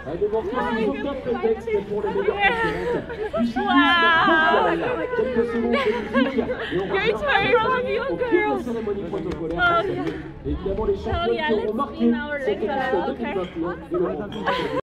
Des morceaux qui sont top prétexte pour les meilleures concurrentes. Du cyclisme mondial. Quelques secondes de musique et on revient au pied de la cérémonie protocolaire. Évidemment, les champions qui auront marqué cette édition 2021 et le